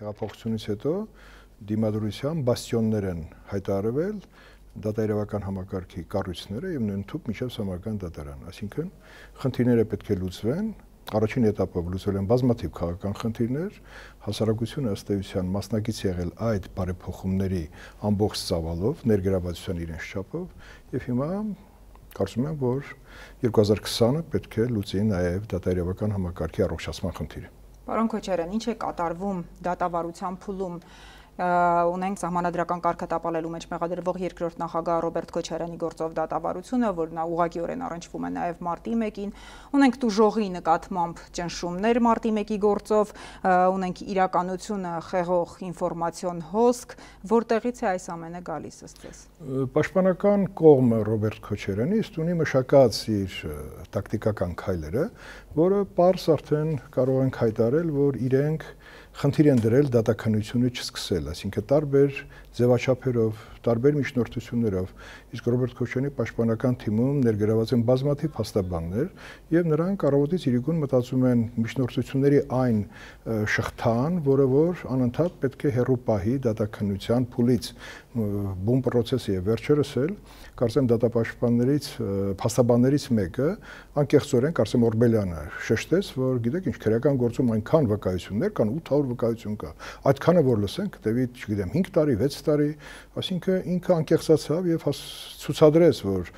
հեղափոխությունից հետո դիմադրության բաստիոններ են հայտարարվել դատայրավական համակարգի կառույցները եւ նույն թուփ միջև համական դատարան, այսինքն խնդիրները պետք է լուծվեն, առաջին этаպով լուծվել են բազմաթիվ քաղաքական խնդիրներ, հասարակությունը ըստ էության մասնակից եղել այդ բարեփոխումների ամբողջ ծավալով, ներգրավվածության իրենց չափով եւ հիմա կարծում եմ, որ 2020-ը պետք է լուծի նաեւ դատայրավական համակարգի առողջացման խնդիրը։ Պարոն Քոչարյան, ինչ է կատարվում դատավարության փուլում ունենք սահմանադրական կարգը տապալելու մեջ մեղադրվող երկրորդ նախագահ Ռոբերտ Քոչարյանի գործով դատավարությունը, որ նա ուղղակիորեն առնչվում է նաև մարտի 1-ին, ունենք տուժողի նկատմամբ ճնշումներ մարտի 1-ի գործով, ունենք իրականությունը խեղող ինֆորմացիոն հոսք, որտեղից է այս ամենը գալիս ըստ ձեզ։ Պաշտպանական կողմը Ռոբերտ Քոչարյանի ըստ ունի մշակած իր տակտիկական քայլերը, որը պարզ արդեն կարող ենք հայտարարել, որ իրենք խնդիր են դրել դատաքննությունը չսկսել, այսինքն տարբեր ձևաչափերով, տարբեր միջնորդություններով, իսկ Ռոբերտ Քոչարյանի պաշտպանական թիմում ներգրաված են բազմաթիվ փաստաբաններ եւ նրանք առավոտից իրիկուն մտածում են միջնորդությունների այն շղթան, որը որ անընդհատ պետք է հեռու պահի դատաքննության փուլից բուն process-ը եւ վերջերս էլ կարծեմ դատապաշտպաններից փաստաբաններից մեկը անկեղծորեն կարծեմ Օրբելյանը շեշտեց, որ գիտեք ինչ քրեական գործում այնքան վկայություններ կան 800 վկայություն կա, այդքանը որ լսենք, տևի, չգիտեմ 5 տարի, 6 տարի, այսինքն ինքը անկեղծացավ եւ ցուցադրեց, որ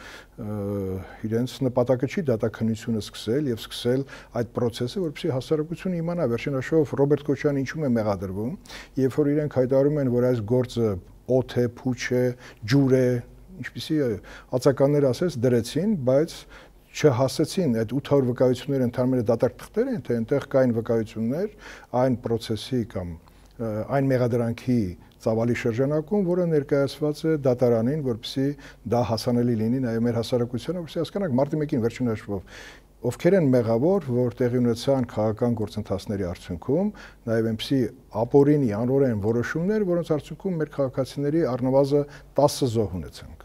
իրենց նպատակը չի դատաքննությունը սկսել եւ սկսել այդ process-ը, որպեսզի հասարակությունը իմանա վերջնաշով Ռոբերտ Քոչարյանը ինչու է մեղադրվում, երբ որ իրենք հայտարարում են, որ այս գործը օդ է, փուչ է, ջուր է, ինչպեսի ածականներ ասես դրեցին, բայց չհասեցին այդ 800 վկայությունները ընդհանրապես դատարկ թղթեր են, թե այնտեղ կային վկայություններ այն process-ի կամ այն մեղադրանքի ծավալի շրջանակում, որը ներկայացված է դատարանին, որպեսզի դա հասանելի լինի նաև մեր հասարակությանը, որպեսզի հասկանանք մարտի 1-ին վերջին հաշվով ովքեր են մեղավոր, որ տեղի ունեցան քաղաքական գործընթացների արդյունքում, նաև այնպիսի ապօրինի անօրեն որոշումներ, որոնց արդյունքում մեր քաղաքացիների առնվազն 10 զոհ ունեցանք։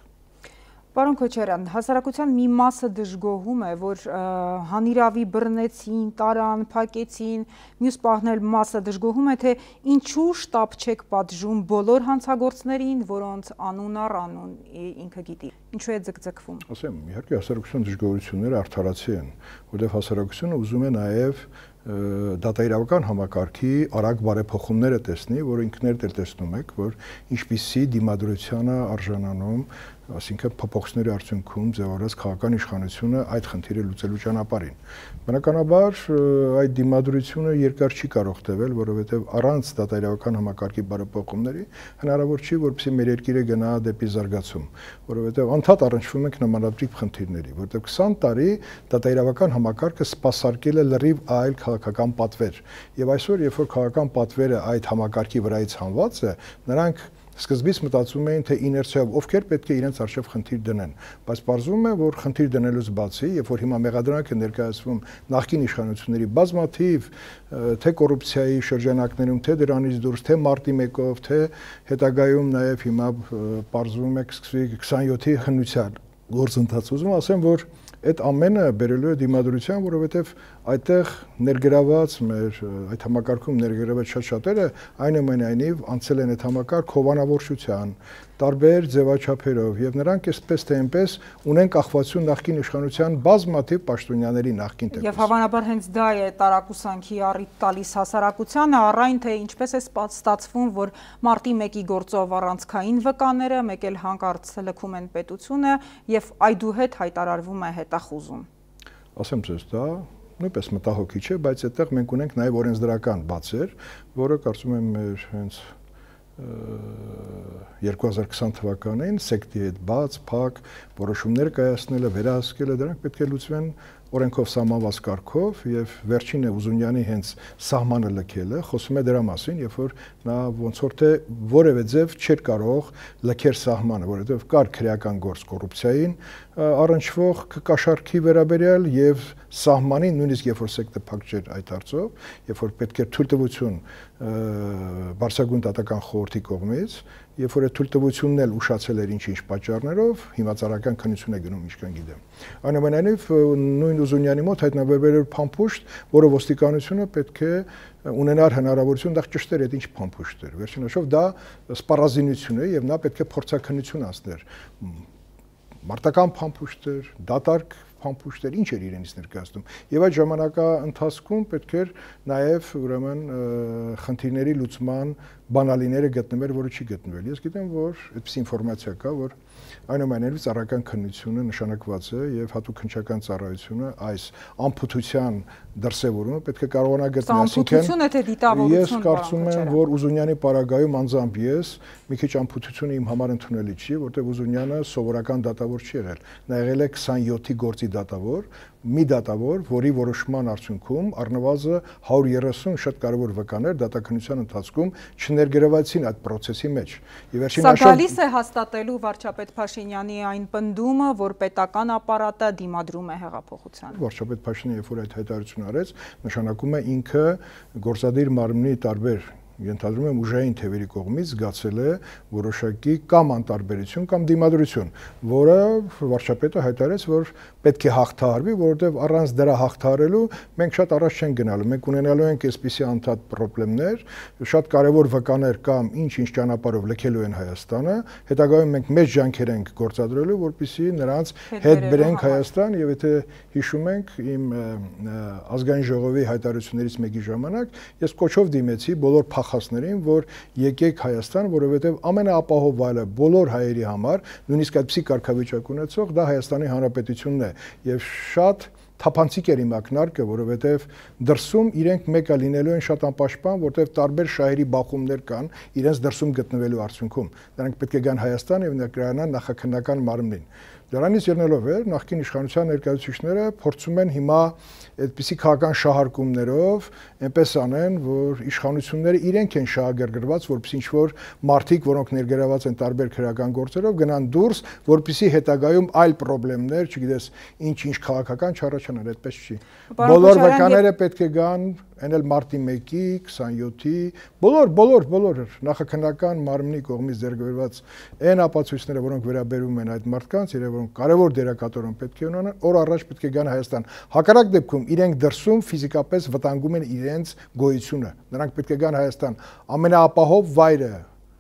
Պարոն Քոչարյան, հասարակության մի մասը դժգոհում է, որ հանիրավի բռնեցին, տարան, փակեցին, մյուս պահն էլ մասը դժգոհում է, թե ինչու շտապ չեք պատժում բոլոր հանցագործներին, որոնց անուն առ անուն ինքը գիտի։ Ինչու է ձգձգվում։ Ասեմ, իհարկե հասարակության դժգոհությունները արդարացի են, որովհետև հասարակությունը ուզում է նաև դատայրավական համակարգի արագ բարեփոխումները տեսնի, որ ինքներդ էլ տեսնում եք, որ ինչպիսի դիմադրությանը արժանանում, այսինքն փոփոխությունների արդյունքում ձևավորած քաղաքական իշխանությունը այդ խնդիրը լուծելու ճանապարհին։ Բնականաբար այդ դիմադրությունը երկար չի կարող տևել, որովհետև առանց դատայրավական համակարգի բարեփոխումների հնարավոր չի, որպեսզի մեր երկիրը գնա դեպի զարգացում, որովհետև անդադ առնչվում ենք նմանատիպ խնդիրների, որովհետև 20 տարի դատայրավական համակարգը սպասարկել է լրիվ այլ քաղաքական պատվեր, եւ այսօր երբ որ քաղաքական պատվերը այդ համակարգի վրայից հանված է, նրանք սկզբից մտածում էին, թե իներցիայով ովքեր պետք է իրենց արժեվ խնդիր դնեն, բայց պարզվում է, որ խնդիր դնելուց բացի, երբ որ հիմա մեղադրանք է ներկայացվում նախկին իշխանությունների բազմաթիվ թե կոռուպցիայի շրջանակներում, թե դրանից դուրս, թե մարտի 1-ով, թե հետագայում նաև հիմա պարզվում է կսկսվի 27-ի հնության գործընթաց, ուզում ասեմ, որ այդ ամենը բերելու է դիմադրության, որովհետև այդտեղ ներգրաված մեր այդ համակարգում ներգրաված շատ-շատերը այնուամենայնիվ անցել են այդ համակարգ հովանավորչության, տարբեր ձևաչափերով եւ նրանք այսպես թե այնպես ունեն կախվածություն նախկին իշխանության բազմաթիվ պաշտոնյաների նախկին տեքստից։ Եվ հավանաբար հենց դա է տարակուսանքի առիթ տալիս հասարակությանը, առայն թե ինչպես է ստացվում, որ մարտի 1-ի գործով առանցքային վկաները մեկ էլ հանկարծ լքում են պետությունը եւ այդուհետ հայտարարվում է հետախուզում։ Ասեմ ձեզ, դա նույնպես մտահոգիչ է, բայց այդտեղ մենք ունենք նաև օրենսդրական բացեր, որը կարծում եմ մեր հենց 2020 թվականին սեկտի հետ բաց, փակ որոշումներ կայացնելը, վերահսկելը, դրանք պետք է լուծվեն օրենքով սահմանված կարգով եւ վերջինը Ուզունյանի հենց սահմանը լքելը խոսում է դրա մասին, երբ որ նա ոնց որ թե որևէ ձև չէր կարող լքեր սահմանը, որովհետեւ կար քրեական գործ կոռուպցիային, առնչվող կաշառքի վերաբերյալ եւ սահմանի, նույնիսկ երբ որ սեկտը փակ չէր այդ հարցով, երբ որ պետք էր թույլտվություն Բարձրագույն Դատական խորհրդի կողմից, երբ որ այդ թույլտվությունն էլ ուշացել էր ինչ-ինչ պատճառներով, հիմա ծառայական քննություն է գնում, ինչքան գիտեմ։ Այնուամենայնիվ նույն Ուզունյանի մոտ հայտնաբերվել էր փամփուշտ, որը ոստիկանությունը պետք է ունենար հնարավորություն դա ճշտել այդ ինչ փամփուշտ էր։ Վերջինաշով դա սպառազինություն է եւ նա պետք է փորձաքննություն անցներ։ Մարտական փամփուշտ էր, դատարկ փամփուշտեր, ինչ էր իրենից ներկայացնում։ Եվ այդ ժամանակա ընթացքում պետք էր նաև ուրեմն խնդիրների լուծման բանալիները գտնվեր, որը չի գտնվել։ Ես գիտեմ, որ այդպիսի ինֆորմացիա կա, որ այնուամենայնիվ ծառայական քննությունը նշանակված է եւ հատուկ քննչական ծառայությունը այս անփութության դրսևորումը պետք է կարողանա գտնել, ասինքն ես կարծում եմ, որ Ուզունյանի պարագայում անձամբ ես մի քիչ անփութությունը իմ համար ընդունելի չի, որտեղ Ուզունյանը սովորական դատավոր չի եղել։ Նա եղել է 27-ի գործի դատավոր, մի դատավոր, որի որոշման արդյունքում առնվազն 130 շատ կարևոր վկաներ դատաքննության ընթացքում չներգրավեցին այդ process-ի մեջ։ Սա գալիս է հաստատելու վարչապետ Փաշինյանի այն պնդումը, որ պետական ապարատը դիմադրում է հեղափոխությանը։ Վարչապետ Փաշինյանը, երբ որ այդ հայտարարությունը արեց, նշանակում է ինքը գործադիր մարմնի տարբեր ենթադրում եմ ուժային թևերի կողմից զգացել է որոշակի կամ անտարբերություն կամ դիմադրություն, որը վարչապետը հայտարարեց, որ պետք է հաղթահարվի, որովհետև առանց դրա հաղթահարելու մենք շատ առաջ չենք գնալու։ Մենք ունենալու ենք այսպիսի անդադ խնդիրներ, շատ կարևոր վկաներ կամ ինչ-ինչ ճանապարհով լքելու են Հայաստանը, հետագայում մենք մեծ ջանքեր ենք գործադրելու, որպեսզի նրանց հետ բերենք Հայաստան, եւ եթե հիշում ենք իմ ազգային ժողովի հայտարարություններից մեկի ժամանակ ես կոչով դիմեցի բոլոր փախածներին, որ եկեք Հայաստան, որովհետև ամենաապահով վայրը բոլոր հայերի համար, նույնիսկ այդպիսի կարգավիճակ ունեցող, դա Հայաստանի Հանրապետությունն է, եւ շատ թափանցիկ էր իմ ակնարկը, որովհետև դրսում իրենք մեկը լինելու են շատ անպաշտպան, որտեղ տարբեր շահերի բախումներ կան իրենց դրսում գտնվելու արդյունքում։ Նրանք պետք է գան Հայաստան եւ ներկայանան նախաքննական մարմնին։ Դրանից ելնելով նախկին իշխանության ներկայացուցիչները փորձում են հիմա այդպիսի քաղաքական շահարկումներով այնպես անեն, որ իշխանությունները իրենք են շահագրգռված, որպեսզի ինչ-որ մարդիկ, որոնք ներգրաված են տարբեր քրեական գործերով, գնան դուրս, որպեսզի հետագայում այլ խնդիրներ, չգիտես, ինչ-ինչ քաղաքական չառաջանան, այդպես չի։ Բոլոր վկաները պետք է գան, այն էլ մարտի 1-ի, 27-ի, բոլոր նախաքննական մարմնի կողմից ձեռքբերված այն ապացույցները, որոնք վերաբերում են այդ մարդկանց, երբ որոնք կարևոր դերակատարում պետք է ունենան, օր առաջ պետք է գան Հայաստան։ Հակառակ դեպքում իրենք դրսում ֆիզիկապես վտանգում են իրենց գոյությունը։ Նրանք պետք է գան Հայաստան։ Ամենաապահով վայրը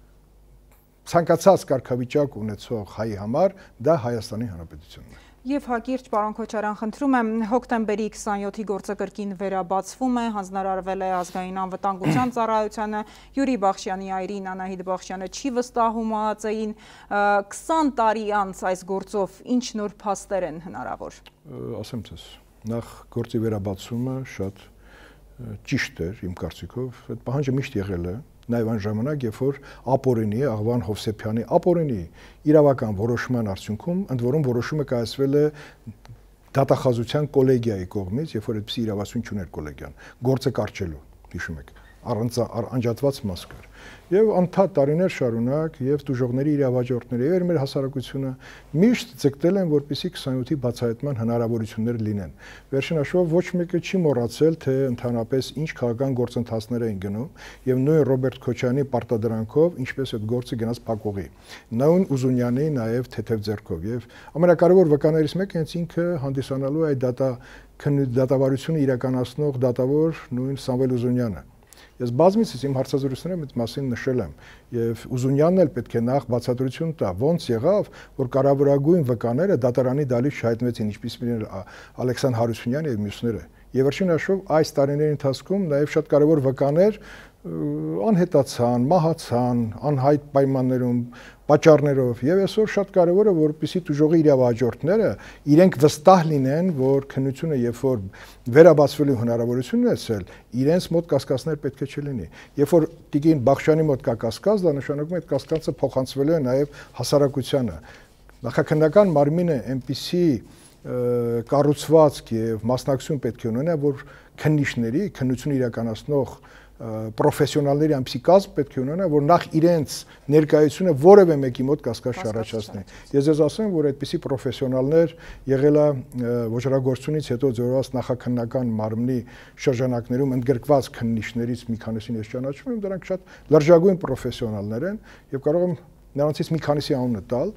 ցանկացած կարգավիճակ ունեցող հայի համար դա Հայաստանի Հանրապետությունն է։ Եվ հակիրճ, պարոն Քոչարյան, խնդրում եմ, հոկտեմբերի 27-ի գործը կրկին վերաբացվում է, հանձնարարվել է ազգային անվտանգության ծառայությանը, Յուրի Բախշյանի այրին Անահիտ Բախշյանը չի վստահում ԱԱԾ-ին, 20 տարի անց այս գործով ինչ նոր փաստեր են հնարավոր։ Ասեմ ձեզ, նախ գործի վերաբացումը շատ ճիշտ էր իմ կարծիքով, այդ պահանջը միշտ եղել է։ Նաև այն ժամանակ, երբ որ ապօրինի Աղվան Հովսեփյանի ապօրինի իրավական որոշման արդյունքում, ընդ որում որոշումը կայացվել է դատախազության կոլեգիայի կողմից, երբ որ այդպիսի իրավասություն չուներ կոլեգիան, գործը կարճելու, հիշում եք, անջատված մաս կար։ Եվ անդադ տարիներ շարունակ եւ դժողների իրավաճառները եւ մեր հասարակությունը միշտ ձգտել են, որպեսզի 27-ի բացահայտման հնարավորություններ լինեն։ Վերջին հաշվով ոչ մեկը չի մոռացել, թե ընդհանրապես ինչ քաղաքական գործընթացներ էին գնում եւ նույն Ռոբերտ Քոչարյանի պարտադրանքով ինչպես այդ գործը գնաց փակուղի։ Նույն Ուզունյանի նաեւ թեթև ձեռքով եւ ամենակարևոր վկաներից մեկը հենց ինքը հանդիսանալու այդ դատավարությունը իրականացնող դատավոր նույն Սամվել Ուզունյանը։ Ես բազմիցս իմ հարցազրույցներում այդ մասին նշել եմ եւ Ուզունյանն էլ պետք է նախ բացատրություն տա, ոնց եղավ, որ կարևորագույն վկաները դատարանի դալից չհայտնվեցին, ինչպես Ալեքսան Հարությունյանը եւ մյուսները։ Եվ վերջին հաշվով այս տարիների ընթացքում նաեւ շատ կարևոր վկաներ անհետացան, մահացան, անհայտ պայմաններում, պատճառներով եւ այսօր շատ կարեւոր է որպեսզի դժողի իրավաճառները իրենք վստահ լինեն, որ քննությունը երբ որ վերաբացվելու հնարավորություն ունեցել, իրենց մոտ կասկածներ պետք է չլինի։ Երբ որ Տիկին Բախշյանի մոտ կա կասկած, դա նշանակում է այդ կասկածը փոխանցվելու է նաեւ հասարակությանը։ Նախաքննական մարմինը այնպիսի կառուցվածք եւ մասնակցություն պետք է ունենա, որ քննիչների, քննություն իրականացնող պրոֆեսիոնալների այնպիսի կազմ պետք է ունենա, որ նախ իրենց ներկայությունը որևէ մեկի մոտ կասկած չառաջացնի։ Ես ձեզ ասեմ, որ այդպիսի պրոֆեսիոնալներ եղել է ոչռագործությունից հետո ձևավորված նախաքննական մարմնի շրջանակներում ընդգրկված քննիչներից մի քանիսին ես ճանաչում եմ, դրանք շատ լրջագույն պրոֆեսիոնալներ են եւ կարող եմ նրանցից մի քանիսի անունը տալ,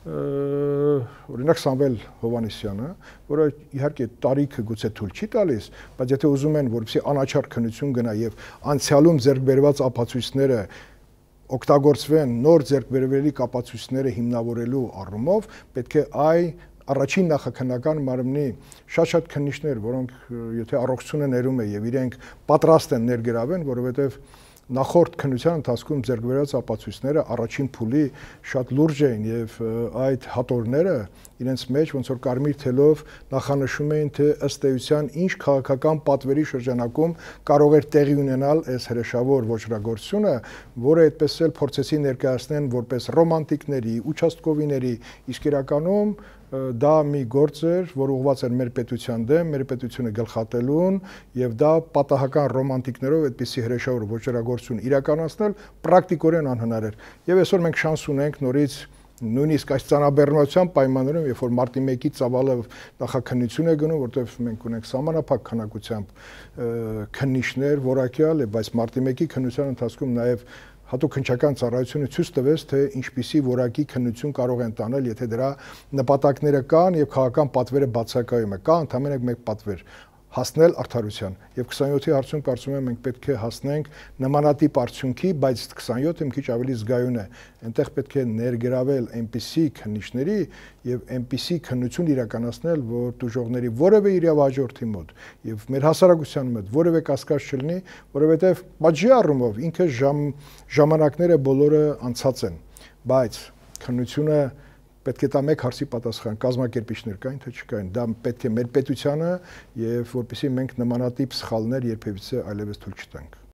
օրինակ Սամվել Հովանեսյանը, որը իհարկե տարիքը գուցե թույլ չի տալիս, բայց եթե ուզում են, որպեսզի անաչառ քննություն գնա եւ անցյալում ձեռք բերված ապացույցները օգտագործվեն նոր ձեռք բերվելիք ապացույցները հիմնավորելու առումով, պետք է առաջին նախաքննական մարմնի շատ քննիչներ, որոնք եթե առողջությունը ներում է եւ իրենք պատրաստ են ներգրավեն, որովհետեւ նախորդ քննության ընթացքում ձեռք բերված ապացույցները առաջին փուլի շատ լուրջ էին եւ այդ հատորները իրենց մեջ ոնց որ կարմիր թելով նախանշում էին թե ըստ էության ինչ քաղաքական պատվերի շրջանակում կարող էր տեղի ունենալ այս հրեշավոր ոչռագործությունը, որը այդպես էլ փորձեցին ներկայացնել որպես ռոմանտիկների, ուչաստկովիների, իսկ իրականում դա մի գործ էր, որ ուղղված էր մեր պետության դեմ, մեր պետությունը գլխատելուն եւ դա պատահական ռոմանտիկներով այդպիսի հրեշավոր ոչռագործություն իրականացնել պրակտիկորեն անհնար էր։ Եվ այսօր մենք շանս ունենք նորից նույնիսկ այս ծանրաբեռնության պայմաններում, երբ որ մարտի 1-ի ծավալը նախաքննություն է գնում, որտեղ մենք ունենք սահմանափակ քանակությամբ քննիչներ, որակյալ, բայց մարտի 1-ի քննության ընթացքում նաև հատուկ քննչական ծառայությունը ցույց տվեց, թե ինչպիսի որակի քննություն կարող են տանել, եթե դրա նպատակները կան եւ քաղաքական պատվերը բացակայում է։ Կա ընդհանրապես մեկ պատվեր հասնել արդարության եւ 27-ի հարցում կարծում եմ մենք պետք է հասնենք նմանատիպ արդյունքի, բայց 27-ը մի քիչ ավելի զգայուն է։ Այնտեղ պետք է ներգրավել այնպիսի քննիչների եւ այնպիսի քննություն իրականացնել, որ դժողների որևէ իրավահաջորդի մոտ եւ մեր հասարակության մոտ որևէ կասկած չլինի, որովհետեւ բաժի առումով ինքը ժամանակները բոլորը անցած են, բայց քննությունը պետք է տա մեկ հարցի պատասխան, կազմակերպիչներ կային թե չկային, դա պետք է մեր պետությանը եւ որպեսզի մենք նմանատիպ սխալներ երբևիցե այլևս թույլ չտանք։